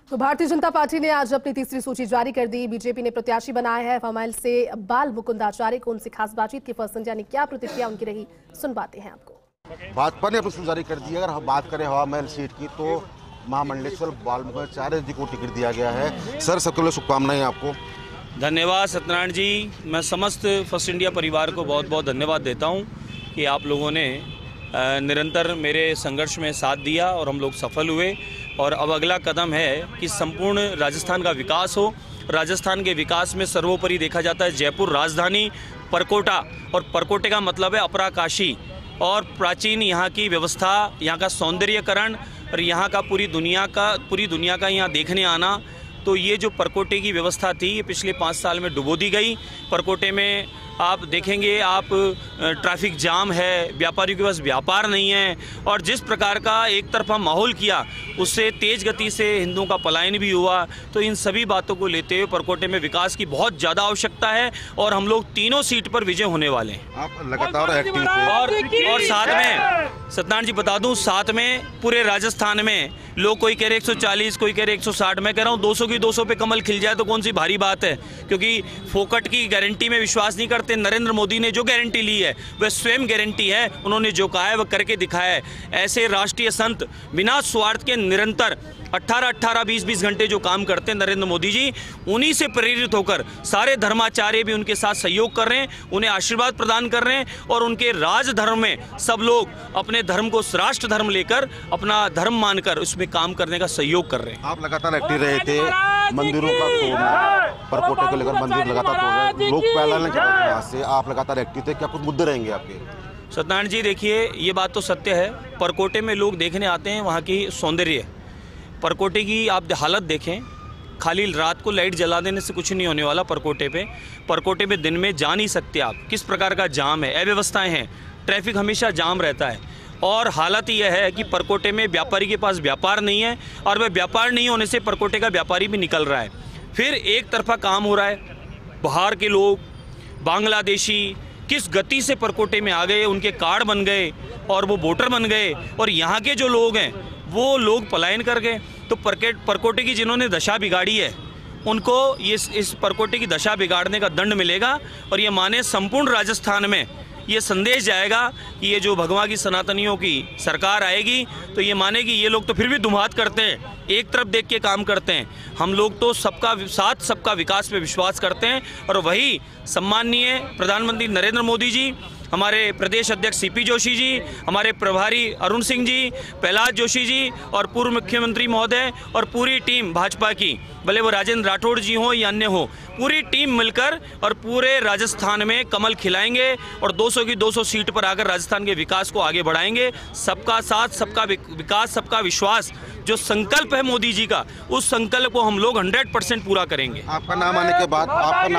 तो भारतीय जनता पार्टी ने आज अपनी तीसरी सूची जारी कर दी। बीजेपी ने प्रत्याशी बनाया है हवामहल से बाल मुकुंद आचार्य को। उनसे खास बातचीत की फर्स्ट यानी क्या प्रतिक्रिया उनकी रही, सुनवाते हैं आपको। भाजपा ने अपनी सूची जारी कर दी है। अगर हम बात करें हवामहल सीट की तो महामंडलेश्वर बाल मुकुंद आचार्य जी को टिकट दिया गया है। सर, सबके लिए शुभकामनाएं आपको। धन्यवाद सत्यनारायण जी। मैं समस्त फर्स्ट इंडिया परिवार को बहुत बहुत धन्यवाद देता हूं कि आप लोगों ने निरंतर मेरे संघर्ष में साथ दिया और हम लोग सफल हुए। और अब अगला कदम है कि संपूर्ण राजस्थान का विकास हो। राजस्थान के विकास में सर्वोपरि देखा जाता है जयपुर राजधानी, परकोटा, और परकोटे का मतलब है अपराकाशी और प्राचीन यहाँ की व्यवस्था, यहाँ का सौंदर्यकरण और यहाँ का पूरी दुनिया का यहाँ देखने आना। तो ये जो परकोटे की व्यवस्था थी ये पिछले 5 साल में डुबो दी गई। परकोटे में आप देखेंगे, आप ट्रैफिक जाम है, व्यापारियों के पास व्यापार नहीं है, और जिस प्रकार का एक तरफा माहौल किया उससे तेज़ गति से हिंदुओं का पलायन भी हुआ। तो इन सभी बातों को लेते हुए परकोटे में विकास की बहुत ज़्यादा आवश्यकता है और हम लोग तीनों सीट पर विजय होने वाले हैं। आप लगातार एक्टिव थे। और साथ में सत्यनारायण जी बता दूं, साथ में पूरे राजस्थान में लोग कोई कह रहे 140, कोई कह रहे 160, मैं कह रहा हूँ 200 की 200 पे कमल खिल जाए तो कौन सी भारी बात है। क्योंकि फोकट की गारंटी में विश्वास नहीं करते। नरेंद्र मोदी ने जो गारंटी ली है वह स्वयं गारंटी है। उन्होंने जो कहा है वह करके दिखाया है। ऐसे राष्ट्रीय संत बिना स्वार्थ के निरंतर 18-18, 20-20 घंटे जो काम करते हैं नरेंद्र मोदी जी, उन्हीं से प्रेरित होकर सारे धर्माचार्य भी उनके साथ सहयोग कर रहे हैं, उन्हें आशीर्वाद प्रदान कर रहे हैं। और उनके राज धर्म में सब लोग अपने धर्म को राष्ट्र धर्म लेकर, अपना धर्म मानकर उसमें काम करने का सहयोग कर रहे हैं। आप लगातार एक्टिव रहे थे। मंदिरों का तोड़ना, परकोटे को लेकर मंदिर लगातार तोड़ रहे, लोग फैलाने के वजह से आप लगातार एक्टिव थे। क्या कुछ मुद्दे रहेंगे आपके? सत्यनारायण जी देखिए, ये बात तो सत्य है। परकोटे में लोग देखने आते हैं वहाँ की सौंदर्य। परकोटे की आप हालत देखें, खाली रात को लाइट जला देने से कुछ नहीं होने वाला। परकोटे पे दिन में जा नहीं सकते आप। किस प्रकार का जाम है, अव्यवस्थाएं हैं, ट्रैफिक हमेशा जाम रहता है। और हालत यह है कि परकोटे में व्यापारी के पास व्यापार नहीं है, और वह व्यापार नहीं होने से परकोटे का व्यापारी भी निकल रहा है। फिर एक तरफा काम हो रहा है। बाहर के लोग, बांग्लादेशी किस गति से परकोटे में आ गए, उनके कार्ड बन गए और वो वोटर बन गए, और यहाँ के जो लोग हैं वो लोग पलायन कर गए। तो परकोटे की जिन्होंने दशा बिगाड़ी है उनको इस परकोटे की दशा बिगाड़ने का दंड मिलेगा। और ये माने संपूर्ण राजस्थान में ये संदेश जाएगा कि ये जो भगवान की सनातनियों की सरकार आएगी तो ये माने कि ये लोग तो फिर भी दुमात करते हैं, एक तरफ देख के काम करते हैं। हम लोग तो सबका साथ, सबका विकास पे विश्वास करते हैं। और वही सम्माननीय प्रधानमंत्री नरेंद्र मोदी जी, हमारे प्रदेश अध्यक्ष सीपी जोशी जी, हमारे प्रभारी अरुण सिंह जी, प्रहलाद जोशी जी और पूर्व मुख्यमंत्री महोदय और पूरी टीम भाजपा की, भले वो राजेंद्र राठौड़ जी हो या अन्य हो, पूरी टीम मिलकर और पूरे राजस्थान में कमल खिलाएंगे और 200 की 200 सीट पर आकर राजस्थान के विकास को आगे बढ़ाएंगे। सबका साथ, सबका विकास, सबका विश्वास, जो संकल्प है मोदी जी का, उस संकल्प को हम लोग 100% पूरा करेंगे। आपका नाम आने के बाद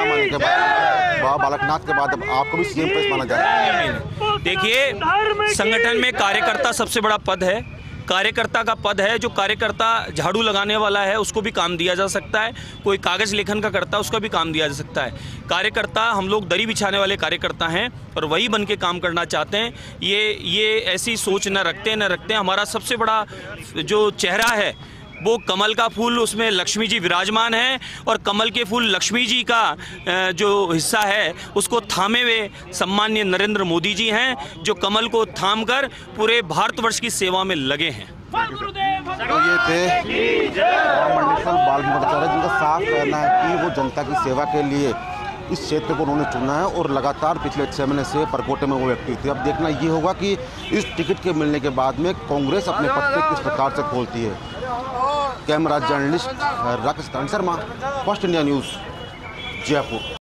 बाबा बालकनाथ के बाद अब आपको भी सीएम प्रेस माना जा रहा है। देखिए, संगठन में कार्यकर्ता सबसे बड़ा पद है। कार्यकर्ता का पद है। जो कार्यकर्ता झाड़ू लगाने वाला है उसको भी काम दिया जा सकता है, कोई कागज़ लेखन का करता है उसका भी काम दिया जा सकता है। कार्यकर्ता, हम लोग दरी बिछाने वाले कार्यकर्ता हैं और वही बन के काम करना चाहते हैं। ये ऐसी सोच न रखते हैं। हमारा सबसे बड़ा जो चेहरा है वो कमल का फूल, उसमें लक्ष्मी जी विराजमान है, और कमल के फूल लक्ष्मी जी का जो हिस्सा है उसको थामे हुए सम्माननीय नरेंद्र मोदी जी हैं, जो कमल को थामकर पूरे भारतवर्ष की सेवा में लगे हैं। तो ये थे महामंडलेश्वर बाल मुकुंद आचार्य, जिनका साफ कहना है कि वो जनता की सेवा के लिए इस क्षेत्र को उन्होंने चुना है और लगातार पिछले 6 महीने से परकोटे में वो एक्टिव थे। अब देखना ये होगा कि इस टिकट के मिलने के बाद में कांग्रेस अपने पत्ते किस प्रकार से खोलती है। Camera journalist Rakesh Sharma, first India news, Jaipur.